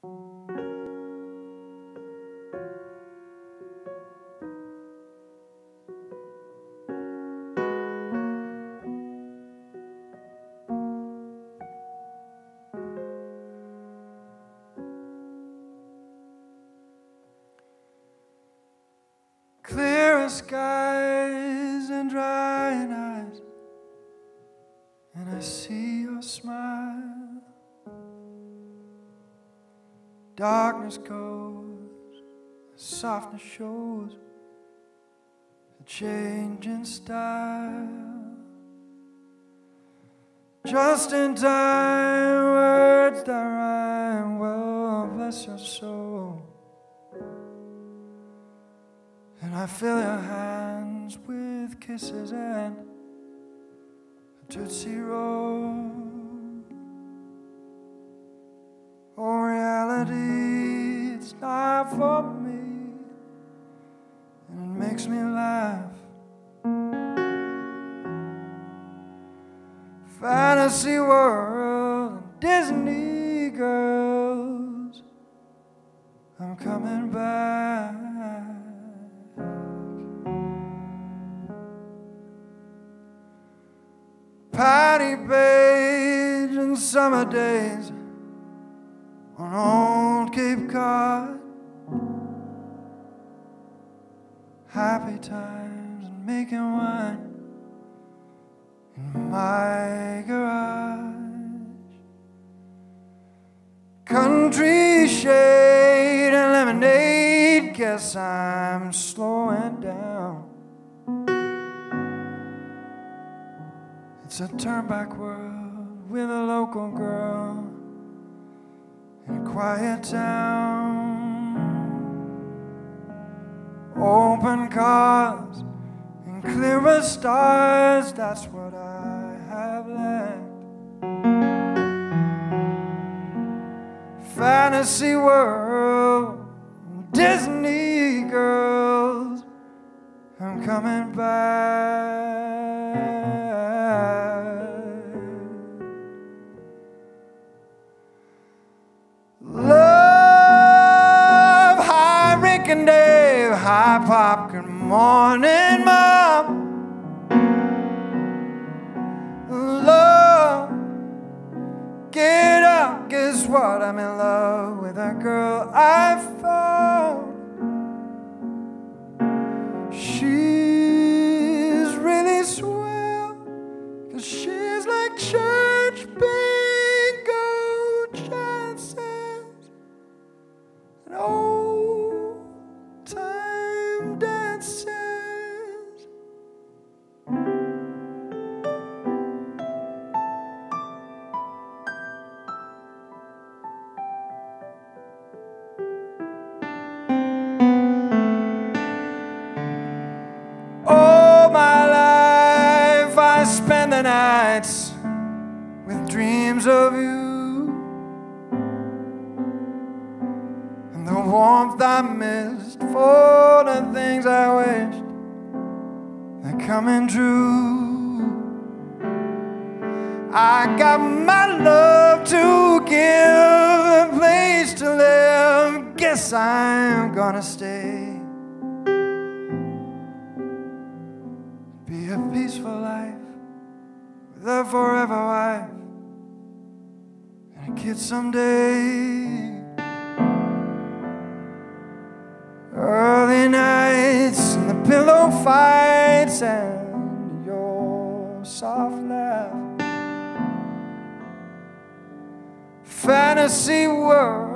Clear skies and drying eyes, and I see your smile. Darkness goes, softness shows, a change in style. Just in time, words that rhyme, well, bless your soul. And I fill your hands with kisses and a Tootsie Roll. Oh, reality, it's not for me, and it makes me laugh. Fantasy world, Disney girls, I'm coming back. Patty Page and summer days on old Cape Cod. Happy times and making wine in my garage. Country shade and lemonade, guess I'm slowing down. It's a turnback world with a local girl in a quiet town. Open cars and clearer stars, that's what I have left. Fantasy world, Disney girls, I'm coming back. Love, hi Rick and Dave, hi Pop, good morning Mom. Love, get up, guess what, I'm in love with a girl I found. She's really swell, 'cause she's like church bingo chances and old time dances. All my life I spend the nights with dreams of you, and the warmth I missed for the things I wished they're coming true. I got my love to give, a place to live, guess I'm gonna stay. Be a peaceful life with a forever wife and a kid someday. Early nights and the pillow fights and your soft laugh. Fantasy world,